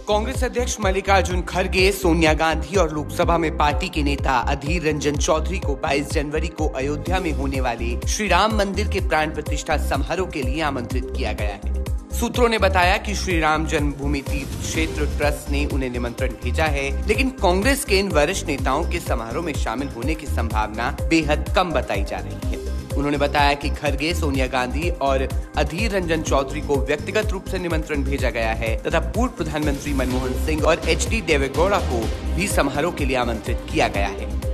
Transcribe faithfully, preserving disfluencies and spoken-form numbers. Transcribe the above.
कांग्रेस अध्यक्ष मल्लिकार्जुन खड़गे, सोनिया गांधी और लोकसभा में पार्टी के नेता अधीर रंजन चौधरी को बाईस जनवरी को अयोध्या में होने वाले श्री राम मंदिर के प्राण प्रतिष्ठा समारोह के लिए आमंत्रित किया गया है। सूत्रों ने बताया कि श्री राम जन्मभूमि तीर्थ क्षेत्र ट्रस्ट ने उन्हें निमंत्रण भेजा है, लेकिन कांग्रेस के इन वरिष्ठ नेताओं के समारोह में शामिल होने की संभावना बेहद कम बताई जा रही है। उन्होंने बताया कि खड़गे, सोनिया गांधी और अधीर रंजन चौधरी को व्यक्तिगत रूप से निमंत्रण भेजा गया है तथा पूर्व प्रधानमंत्री मनमोहन सिंह और एच डी देवेगौड़ा को भी समारोह के लिए आमंत्रित किया गया है।